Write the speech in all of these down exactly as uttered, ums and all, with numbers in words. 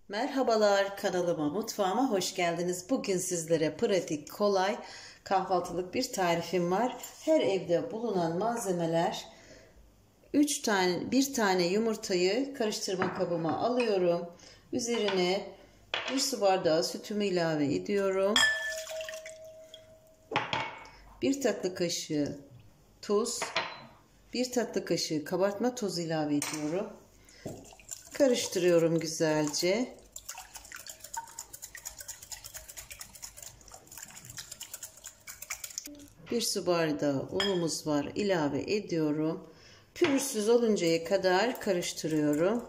Merhabalar, kanalıma, mutfağıma hoş geldiniz. Bugün sizlere pratik, kolay kahvaltılık bir tarifim var. Her evde bulunan malzemeler, üç tane bir tane yumurtayı karıştırma kabıma alıyorum. Üzerine bir su bardağı sütümü ilave ediyorum. bir tatlı kaşığı tuz, bir tatlı kaşığı kabartma tozu ilave ediyorum. Karıştırıyorum güzelce. Bir su bardağı unumuz var, ilave ediyorum. Pürüzsüz oluncaya kadar karıştırıyorum.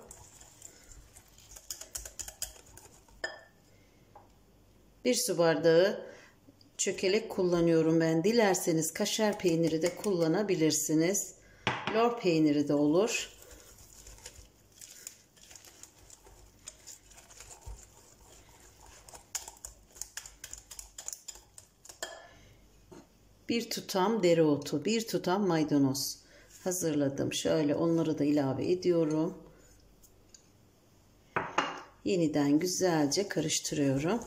Bir su bardağı çökelek kullanıyorum ben. Dilerseniz kaşar peyniri de kullanabilirsiniz. Lor peyniri de olur. Bir tutam dereotu, bir tutam maydanoz hazırladım. Şöyle onları da ilave ediyorum. Yeniden güzelce karıştırıyorum.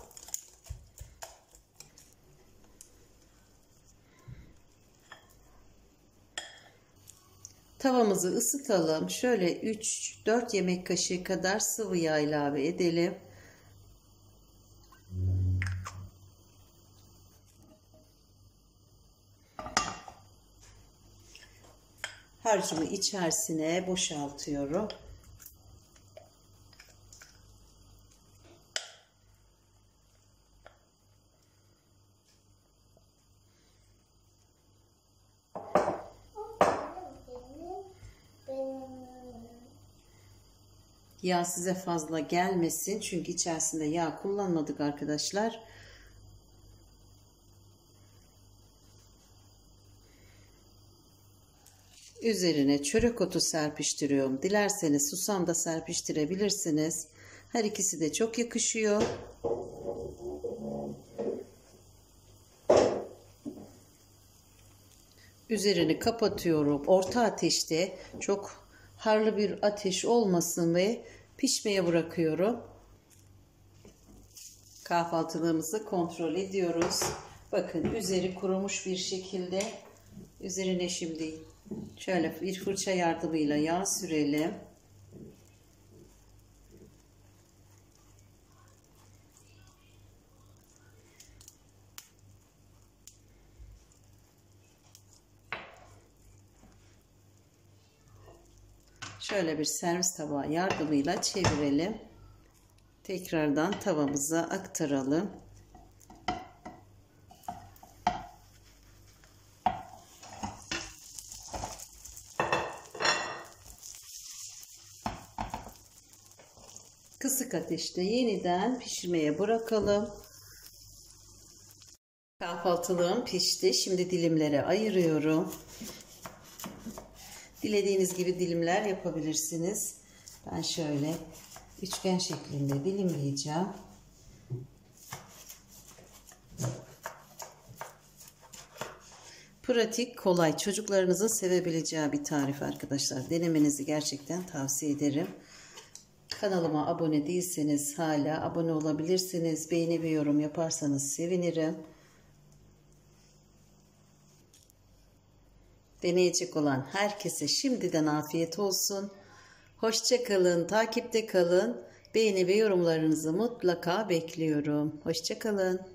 Tavamızı ısıtalım. Şöyle üç dört yemek kaşığı kadar sıvı yağ ilave edelim. Harcımı içerisine boşaltıyorum. Yağ size fazla gelmesin. Çünkü içerisinde yağ kullanmadık arkadaşlar. Üzerine çörek otu serpiştiriyorum. Dilerseniz susam da serpiştirebilirsiniz. Her ikisi de çok yakışıyor. Üzerini kapatıyorum. Orta ateşte, çok harlı bir ateş olmasın ve pişmeye bırakıyorum. Kahvaltılığımızı kontrol ediyoruz. Bakın üzeri kurumuş bir şekilde. Üzerine şimdi şöyle bir fırça yardımıyla yağ sürelim. Şöyle bir servis tabağı yardımıyla çevirelim. Tekrardan tavamıza aktaralım. Kısık ateşte yeniden pişirmeye bırakalım. Kahvaltılığım pişti. Şimdi dilimlere ayırıyorum. Dilediğiniz gibi dilimler yapabilirsiniz. Ben şöyle üçgen şeklinde dilimleyeceğim. Pratik, kolay, çocuklarınızın sevebileceği bir tarif arkadaşlar. Denemenizi gerçekten tavsiye ederim. Kanalıma abone değilseniz hala abone olabilirsiniz. Beğeni ve yorum yaparsanız sevinirim. Deneyecek olan herkese şimdiden afiyet olsun. Hoşça kalın, takipte kalın. Beğeni ve yorumlarınızı mutlaka bekliyorum. Hoşça kalın.